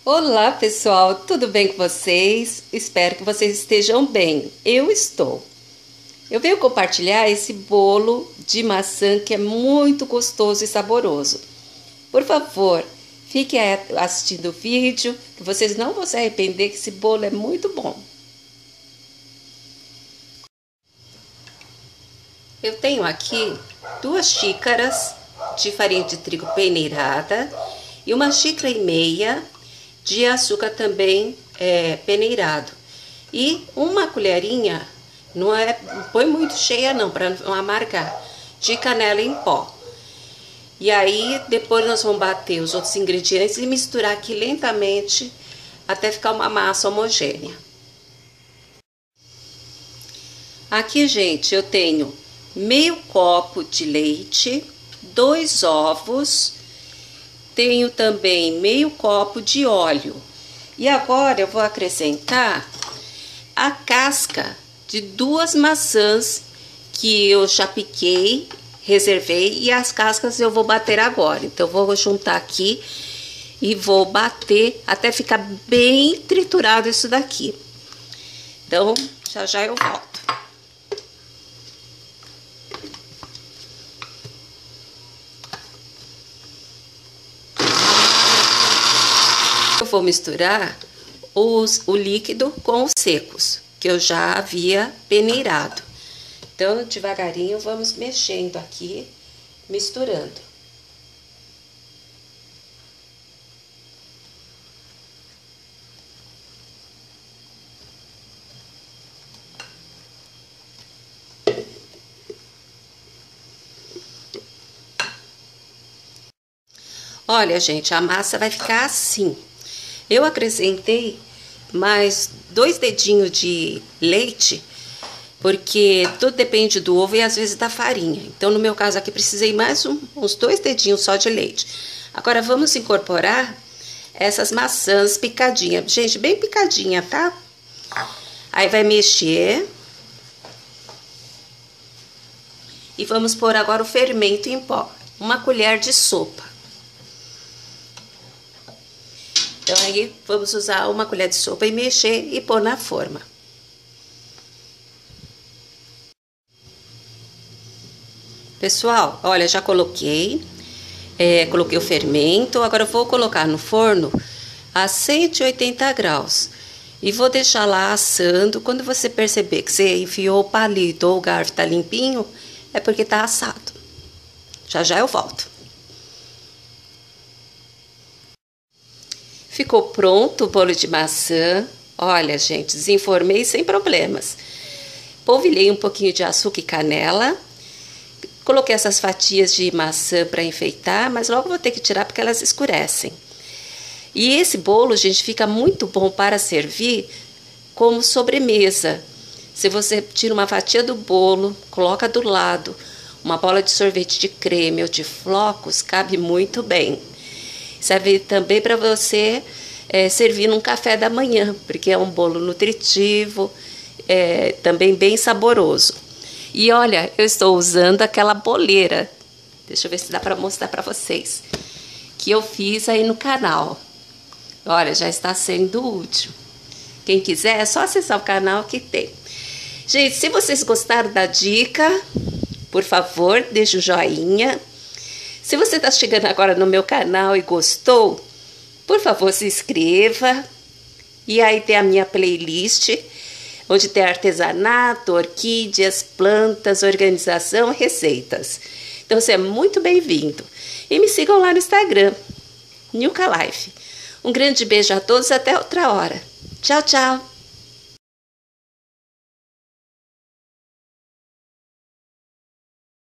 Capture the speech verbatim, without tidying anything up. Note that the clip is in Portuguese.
Olá pessoal, tudo bem com vocês? Espero que vocês estejam bem. Eu estou. Eu venho compartilhar esse bolo de maçã que é muito gostoso e saboroso. Por favor, fiquem assistindo o vídeo, que vocês não vão se arrepender, que esse bolo é muito bom. Eu tenho aqui duas xícaras de farinha de trigo peneirada e uma xícara e meia de açúcar também é, peneirado. E uma colherinha, não é, não põe muito cheia não, para não amargar, de canela em pó. E aí depois nós vamos bater os outros ingredientes e misturar aqui lentamente até ficar uma massa homogênea. Aqui, gente, eu tenho meio copo de leite, dois ovos, tenho também meio copo de óleo. E agora eu vou acrescentar a casca de duas maçãs que eu já piquei, reservei, e as cascas eu vou bater agora. Então eu vou juntar aqui e vou bater até ficar bem triturado isso daqui. Então já já eu volto. Eu vou misturar os, o líquido com os secos, que eu já havia peneirado. Então, devagarinho, vamos mexendo aqui, misturando. Olha, gente, a massa vai ficar assim. Eu acrescentei mais dois dedinhos de leite, porque tudo depende do ovo e às vezes da farinha. Então, no meu caso aqui, precisei mais um, uns dois dedinhos só de leite. Agora, vamos incorporar essas maçãs picadinhas. Gente, bem picadinha, tá? Aí vai mexer. E vamos pôr agora o fermento em pó. Uma colher de sopa. Então, aí, vamos usar uma colher de sopa e mexer e pôr na forma. Pessoal, olha, já coloquei, é, coloquei o fermento, agora eu vou colocar no forno a cento e oitenta graus. E vou deixar lá assando. Quando você perceber que você enfiou o palito ou o garfo tá limpinho, é porque tá assado. Já já eu volto. Ficou pronto o bolo de maçã. Olha, gente, desenformei sem problemas. Polvilhei um pouquinho de açúcar e canela. Coloquei essas fatias de maçã para enfeitar, mas logo vou ter que tirar porque elas escurecem. E esse bolo, gente, fica muito bom para servir como sobremesa. Se você tira uma fatia do bolo, coloca do lado uma bola de sorvete de creme ou de flocos, cabe muito bem. Serve também para você é, servir num café da manhã, porque é um bolo nutritivo, é, também bem saboroso. E olha, eu estou usando aquela boleira, deixa eu ver se dá para mostrar para vocês, que eu fiz aí no canal. Olha, já está sendo útil. Quem quiser, é só acessar o canal que tem. Gente, se vocês gostaram da dica, por favor, deixa o joinha. Se você está chegando agora no meu canal e gostou, por favor, se inscreva. E aí tem a minha playlist, onde tem artesanato, orquídeas, plantas, organização, receitas. Então, você é muito bem-vindo. E me sigam lá no Instagram, Nilka Life. Um grande beijo a todos, até outra hora. Tchau, tchau!